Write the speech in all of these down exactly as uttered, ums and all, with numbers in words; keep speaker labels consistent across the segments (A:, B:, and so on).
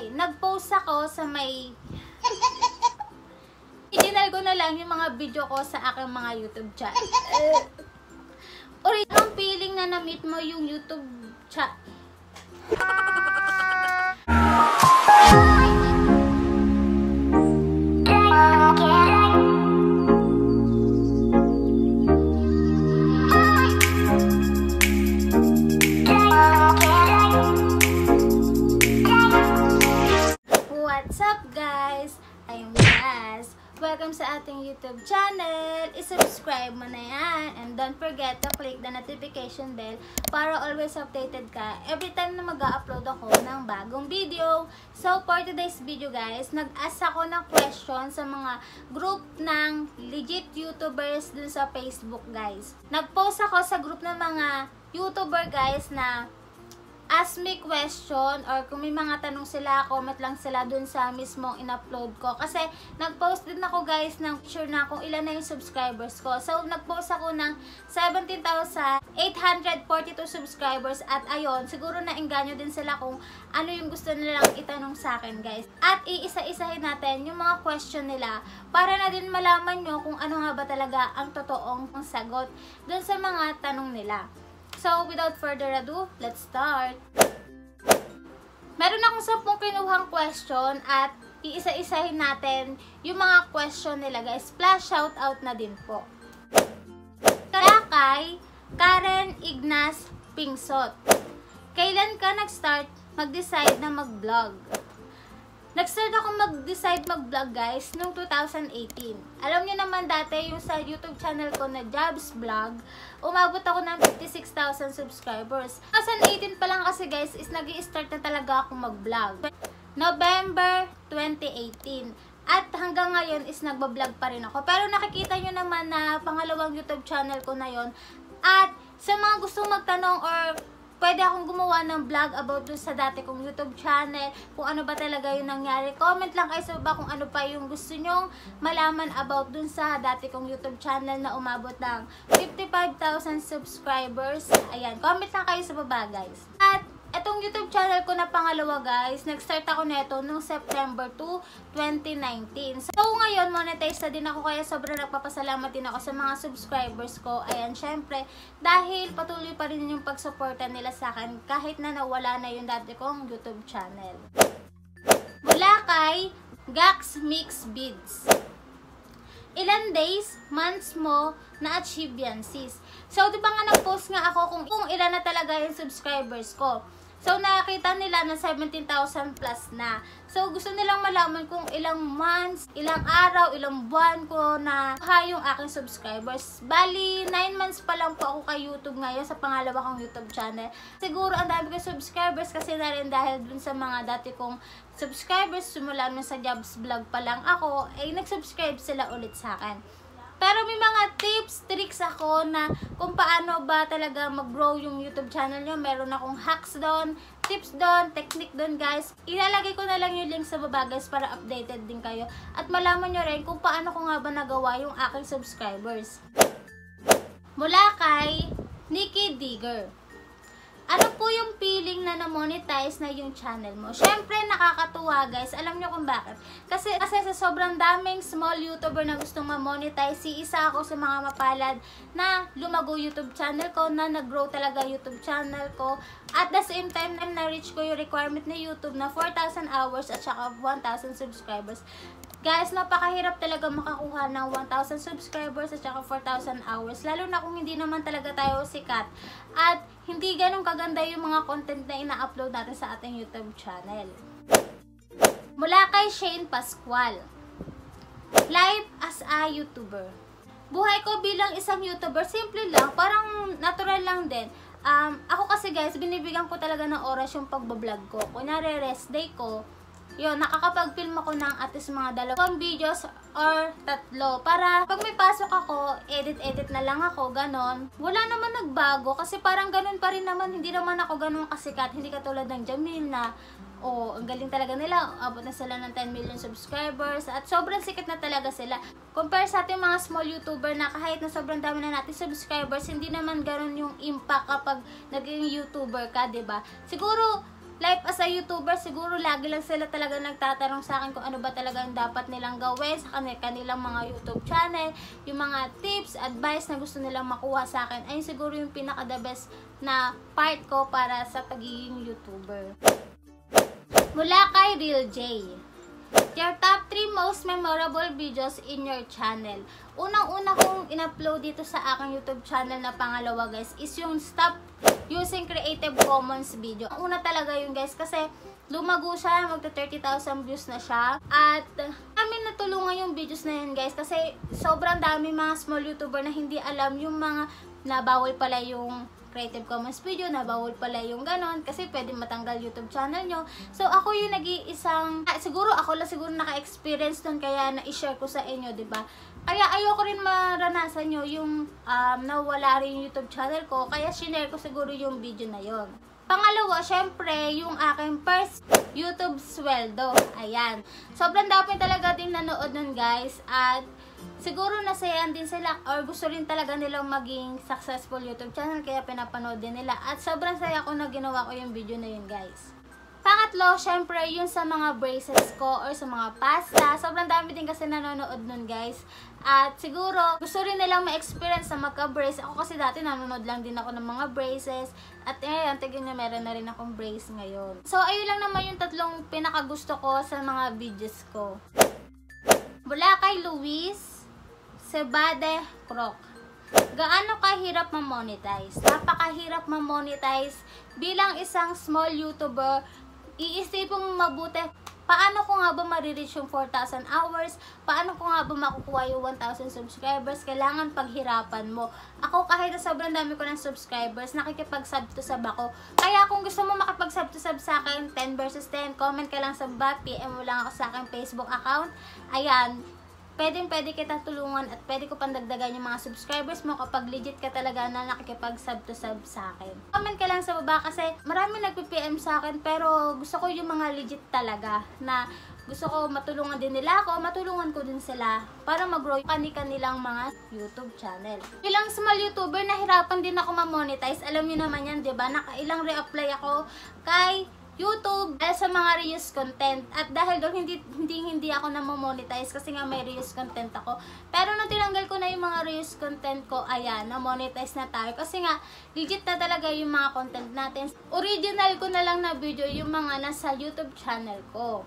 A: July, nag-post ako sa may... Itinal ko na lang yung mga video ko sa aking mga YouTube channel. Uh, Original feeling na na-meet mo yung YouTube chat. What's up guys? I'm Jazz. Welcome sa ating YouTube channel. I-subscribe mo na yan. And don't forget to click the notification bell para always updated ka every time na mag-upload ako ng bagong video. So for today's video guys, nag-ask ako ng question sa mga group ng legit YouTubers dun sa Facebook guys. Nag-post ako sa group ng mga YouTuber guys na ask me question or kung may mga tanong sila, comment lang sila dun sa mismong in-upload ko. Kasi nag-post din ako guys ng picture na kung ilan na yung subscribers ko. So nag-post ako ng seventeen thousand eight hundred forty-two subscribers at ayun, siguro na-engganyo din sila kung ano yung gusto nilang itanong sa akin guys. At iisa-isahin natin yung mga question nila para na din malaman nyo kung ano nga ba talaga ang totoong sagot dun sa mga tanong nila. So, without further ado, let's start. Meron akong sampung kinuhang question at iisa-isahin natin yung mga question nila guys. Plus, shoutout na din po. Kaya kay Karen Ignas Pingsot. Kailan ka nag-start mag-decide na mag-vlog? Nag-start ako mag-decide mag-vlog guys noong two thousand eighteen. Alam niyo naman dati yung sa YouTube channel ko na Jobs Vlog, umabot ako ng fifty-six thousand subscribers. twenty eighteen pa lang kasi guys is nag-i-start na talaga ako mag-vlog. November twenty eighteen. At hanggang ngayon is nagba-vlog pa rin ako. Pero nakikita nyo naman na pangalawang YouTube channel ko na yon. At sa mga gustong magtanong or pwede akong gumawa ng vlog about dun sa dati kong YouTube channel, kung ano ba talaga yung nangyari. Comment lang kayo sa baba kung ano pa yung gusto nyong malaman about dun sa dati kong YouTube channel na umabot ng fifty-five thousand subscribers. Ayan, comment lang kayo sa baba guys. At etong YouTube channel ko na pangalawa guys, nag-start ako neto noong September two, twenty nineteen. So ngayon, monetize na din ako kaya sobrang nagpapasalamat din ako sa mga subscribers ko. Ayan, syempre, dahil patuloy pa rin yung pagsuporta nila sa akin kahit na nawala na yung dati kong YouTube channel. Mula kay Gax Mix Bids. Ilan days, months mo na-achieve yan sis? So, di ba nga nag-post nga ako kung, kung ilan na talaga yung subscribers ko. So, nakakita nila na seventeen thousand plus na. So, gusto nilang malaman kung ilang months, ilang araw, ilang buwan ko na ha yung aking subscribers. Bali, nine months pa lang po ako kay YouTube ngayon sa pangalawa kong YouTube channel. Siguro ang dami kong subscribers kasi na rin dahil dun sa mga dati kong subscribers, simula nung sa Jobs Vlog pa lang ako, ay nag-subscribe sila ulit sa akin. Pero may mga tips, tricks ako na kung paano ba talaga mag-grow yung YouTube channel nyo. Meron akong hacks doon, tips doon, technique doon guys. Ilalagay ko na lang yung link sa baba guys para updated din kayo. At malaman nyo rin kung paano ko nga ba nagawa yung aking subscribers. Mula kay Nikki Digger. Ano po yung feeling na na-monetize na yung channel mo? Syempre, nakakatuwa guys. Alam nyo kung bakit. Kasi, kasi sa sobrang daming small YouTuber na gustong ma-monetize, si isa ako sa mga mapalad na lumago YouTube channel ko, na nag-grow talaga YouTube channel ko. At the same time, na-reach ko yung requirement ni YouTube na four thousand hours at saka one thousand subscribers. Guys, napakahirap talaga makakuha ng one thousand subscribers at saka four thousand hours. Lalo na kung hindi naman talaga tayo sikat. At hindi ganun kaganda yung mga content na ina-upload natin sa ating YouTube channel. Mula kay Shane Pascual. Life as a YouTuber. Buhay ko bilang isang YouTuber, simple lang. Parang natural lang din. Um, ako kasi guys, binibigyan ko talaga ng oras yung pagbablog ko. Kunyari rest day ko, yun, nakakapag-film ako ng at least mga dalawang videos or tatlo. Para pag may pasok ako, edit-edit na lang ako, ganon. Wala naman nagbago kasi parang ganon pa rin naman. Hindi naman ako ganon kasikat. Hindi katulad ng Jamil na, oh, ang galing talaga nila. Abot na sila ng ten million subscribers. At sobrang sikat na talaga sila. Compare sa ating mga small YouTuber na kahit na sobrang dami na natin subscribers, hindi naman ganon yung impact kapag naging YouTuber ka, diba? Siguro, life as a YouTuber, siguro lagi lang sila talaga nagtatanong sa akin kung ano ba talaga ang dapat nilang gawin sa kanilang mga YouTube channel, yung mga tips, advice na gusto nilang makuha sa akin. Ayun siguro yung pinaka the best na part ko para sa pagiging YouTuber. Mula kay Real J. Your top three most memorable videos in your channel. Unang-una kong in-upload dito sa aking YouTube channel na pangalawa guys is yung Stop Using Creative Commons video. Ang una talaga yun guys kasi lumago siya, magta thirty thousand views na siya. At namin natulungan yung videos na yun guys kasi sobrang dami mga small YouTuber na hindi alam yung mga nabawal pala yung Creative Commons video, na bawal pala yung ganon kasi pwede matanggal YouTube channel nyo. So ako yung nag-iisang, ah, siguro ako lang siguro naka-experience nun kaya na-share ko sa inyo, diba? Kaya ayoko rin maranasan nyo yung um, nawala rin yung YouTube channel ko, kaya shinare ko siguro yung video na yon. Pangalawa, syempre, yung aking first YouTube sweldo. Ayan. Sobrang dami talaga din nanood nun guys at siguro nasayan din sila or gusto rin talaga nilang maging successful YouTube channel kaya pinapanood din nila. At sobrang saya ko na ginawa ko yung video na yun guys. Pangatlo, syempre yun sa mga braces ko or sa mga pasta. Sobrang dami din kasi nanonood nun guys. At siguro gusto rin nilang ma-experience sa magka-brace. Ako kasi dati nanonood lang din ako ng mga braces. At ngayon, tignan nyo, meron na rin akong brace ngayon. So ayun lang naman yung tatlong pinakagusto ko sa mga videos ko. Mula kay Luis Sebade Croc. Gaano kahirap ma-monetize? Napakahirap ma-monetize bilang isang small YouTuber. Iisipin mo mabuti, paano ko nga ba marireach yung four thousand hours? Paano ko nga ba makukuha yung one thousand subscribers? Kailangan paghirapan mo. Ako kahit na sobrang dami ko ng subscribers, nakikipag-sub to sub ako. Kaya kung gusto mo makipag-sub to sub sa akin, ten versus ten, comment ka lang sa baba, P M mo lang ako sa aking Facebook account. Ayan. Pwedeng pwede kita tulungan at pwede ko pandagdagan yung mga subscribers mo kapag legit ka talaga na nakikipag-sub to sub sa akin. Comment ka lang sa baba kasi marami nagpi-P M sa akin pero gusto ko yung mga legit talaga na gusto ko matulungan din nila ako, matulungan ko din sila para mag-grow yung kani-kanilang mga YouTube channel. Bilang small YouTuber, nahirapan din ako ma-monetize. Alam niyo naman yan, diba? Nakailang re-apply ako kay YouTube dahil sa mga reuse content at dahil doon hindi hindi hindi ako na monetize kasi nga may reuse content ako. Pero nung tinanggal ko na yung mga reuse content ko, ayan, na monetize na tayo kasi nga legit na talaga yung mga content natin. Original ko na lang na video yung mga nasa YouTube channel ko.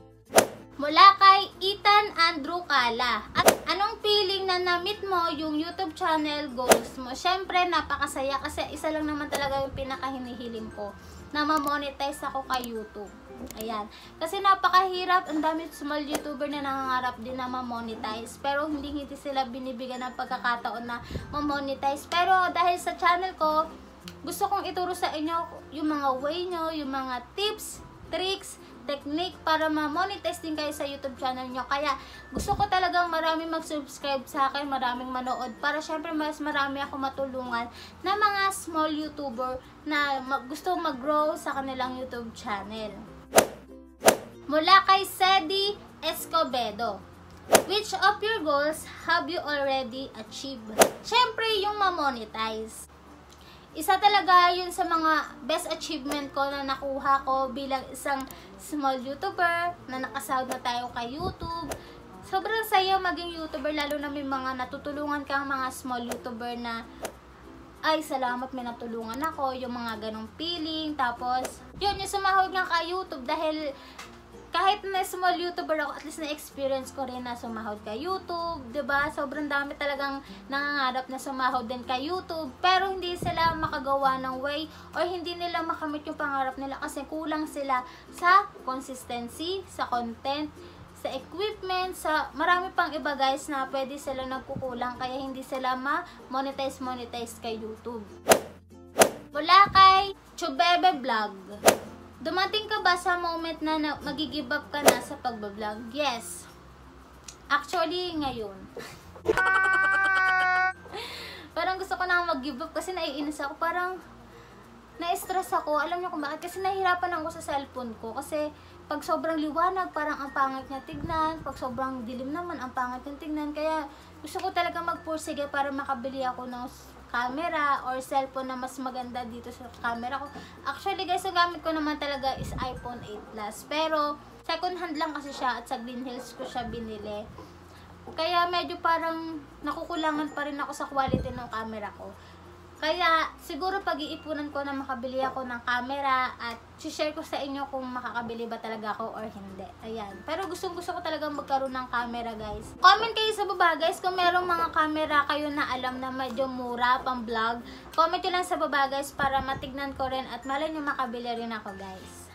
A: Mula kay Ethan Andrew Kala. At anong feeling na na-meet mo yung YouTube channel goals mo? Syempre, napakasaya kasi isa lang naman talaga yung pinakahinihiling ko na ma-monetize ako kay YouTube. Ayan. Kasi napakahirap. Ang dami small YouTuber na nangangarap din na ma-monetize. Pero hindi hindi sila binibigyan ng pagkakataon na ma-monetize. Pero dahil sa channel ko, gusto kong ituro sa inyo yung mga way nyo, yung mga tips, tricks, technique para ma-monetize din kayo sa YouTube channel nyo. Kaya gusto ko talagang maraming mag-subscribe sa akin, maraming manood para syempre mas marami ako matulungan na mga small YouTuber na mag gusto mag-grow sa kanilang YouTube channel. Mula kay Sedi Escobedo. Which of your goals have you already achieved? Syempre yung ma-monetize. Isa talaga yun sa mga best achievement ko na nakuha ko bilang isang small YouTuber na nakasahod na tayo kay YouTube. Sobrang saya maging YouTuber lalo na may mga natutulungan kang mga small YouTuber na ay salamat may natulungan ako, yung mga ganong feeling. Tapos yun yung sumahod nga kay YouTube dahil kahit na small YouTuber ako, at least na-experience ko rin na sumahod kay YouTube, diba? Sobrang dami talagang nangangarap na sumahod din kay YouTube, pero hindi sila makagawa ng way or hindi nila makamit yung pangarap nila kasi kulang sila sa consistency, sa content, sa equipment, sa marami pang iba guys na pwede sila nagkukulang kaya hindi sila ma-monetize monetize kay YouTube. Mula kay Chubebe Vlog. Dumating ka ba sa moment na, na mag-give up ka na sa pagbablog? Yes. Actually, ngayon. Parang gusto ko na mag-give up kasi naiinis ako. Parang na-stress ako. Alam niyo kung bakit? Kasi nahihirapan ako sa cellphone ko. Kasi pag sobrang liwanag, parang ang pangit niya tignan. Pag sobrang dilim naman, ang pangit niya tignan. Kaya gusto ko talaga magpursige para makabili ako ng camera or cellphone na mas maganda dito sa camera ko. Actually guys, ang gamit ko naman talaga is iPhone eight Plus. Pero second hand lang kasi siya at sa Green Hills ko siya binili. Kaya medyo parang nakukulangan pa rin ako sa quality ng camera ko. Kaya siguro pag-iipunan ko na makabili ako ng camera at share ko sa inyo kung makakabili ba talaga ako or hindi. Ayan. Pero gustong gusto ko talaga magkaroon ng camera guys. Comment kayo sa baba guys kung merong mga camera kayo na alam na medyo mura pang vlog. Comment nyo lang sa baba guys para matignan ko rin at malay nyo makabili rin ako guys.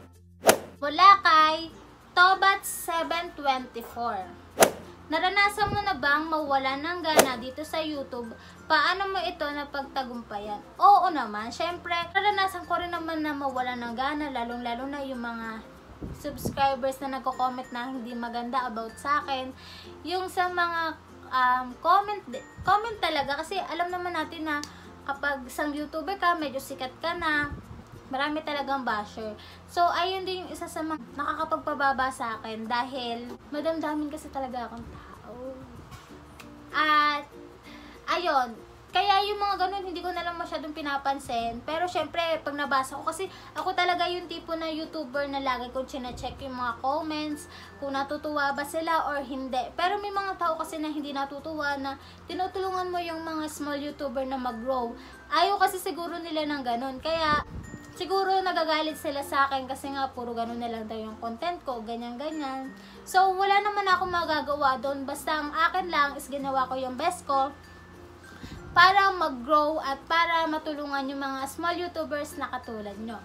A: Mula kay Tobat seven twenty-four. Naranasan mo na bang mawala ng gana dito sa YouTube? Paano mo ito napagtagumpayan? Oo naman, syempre, naranasan ko rin naman na mawala ng gana, lalong-lalo na yung mga subscribers na nagko-comment na hindi maganda about sa akin. Yung sa mga um, comment, comment talaga, kasi alam naman natin na kapag isang YouTuber ka, medyo sikat ka na, marami talagang basher. So, ayun din yung isa sa mga nakakapagpababa sa akin dahil madamdamin kasi talaga akong tao. At, ayun, kaya yung mga ganun, hindi ko na lang masyadong pinapansin. Pero, syempre, pag nabasa ko, kasi ako talaga yung tipo na YouTuber na lagi kong chine-check yung mga comments, kung natutuwa ba sila or hindi. Pero may mga tao kasi na hindi natutuwa na tinutulungan mo yung mga small YouTuber na mag-grow. Ayaw kasi siguro nila ng ganun. Kaya, siguro nagagalit sila sa akin kasi nga puro ganun na lang daw yung content ko, ganyan-ganyan. So, wala naman ako magagawa doon. Basta ang akin lang is ginawa ko yung best ko para mag-grow at para matulungan yung mga small YouTubers na katulad nyo.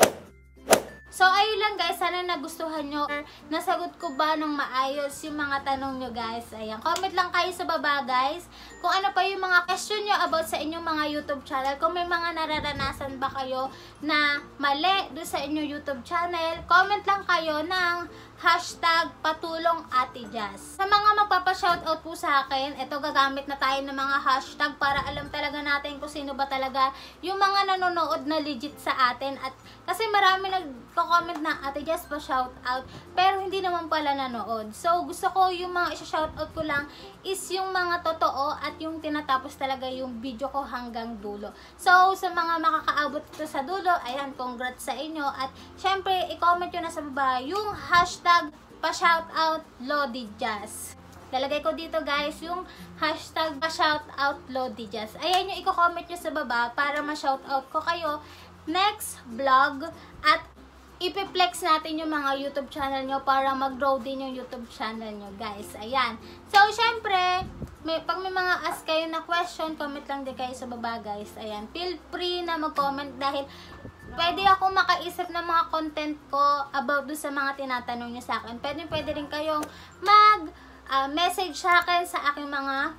A: So, ayun lang guys. Sana nagustuhan nyo or nasagot ko ba ng maayos yung mga tanong nyo guys. Ayan. Comment lang kayo sa baba guys kung ano pa yung mga question nyo about sa inyong mga YouTube channel. Kung may mga nararanasan ba kayo na mali doon sa inyong YouTube channel, comment lang kayo ng hashtag patulong Ate Jazz. Sa mga magpapa-shoutout po sa akin, ito gagamit na tayo ng mga hashtag para alam talaga natin kung sino ba talaga yung mga nanonood na legit sa atin. At kasi marami nagko-comment na Ate Jazz pa shoutout, pero hindi naman pala nanood. So gusto ko yung mga isa-shoutout ko lang is yung mga totoo at yung tinatapos talaga yung video ko hanggang dulo. So sa mga makakaabot ito sa dulo, ayan, congrats sa inyo. At syempre, i-comment nyo na sa baba yung hashtag pa-shoutout Lodi Jazz. Lalagay ko dito guys yung hashtag pa-shoutout Lodi Jazz. Ayan yung i-comment nyo sa baba para ma-shoutout ko kayo next vlog at ipiplex natin yung mga YouTube channel nyo para mag-grow din yung YouTube channel nyo guys. Ayan. So, syempre, may, pag may mga ask kayo na question, comment lang din kayo sa baba guys. Ayan. Feel free na mag-comment dahil pwede ako makaisip ng mga content ko about doon sa mga tinatanong nyo sa akin. Pwede, pwede rin kayong mag-message uh, sa akin sa aking mga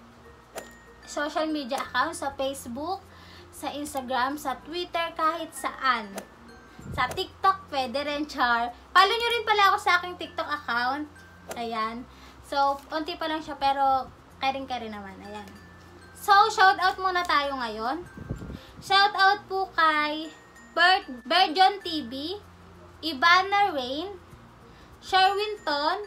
A: social media accounts, sa Facebook, sa Instagram, sa Twitter, kahit saan. Sa TikTok, pwede rin, char. Follow nyo rin pala ako sa aking TikTok account. Ayan. So, unti pa lang siya, pero karing-kari naman. Ayan. So, shoutout muna tayo ngayon. Shoutout po kay Bird, Birdjon T V, Ivana Rain, Sherwinton,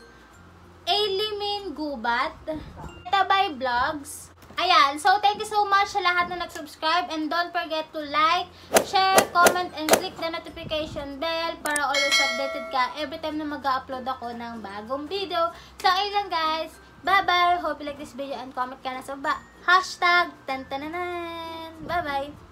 A: Ailimin Gubat, Tabay Vlogs. Ayan, so thank you so much sa lahat na nag-subscribe and don't forget to like, share, comment, and click the notification bell para always updated ka every time na mag-upload ako ng bagong video. So, ayun lang guys. Bye-bye. Hope you like this video and comment ka na sa baba. Hashtag tan-tananan. Bye-bye.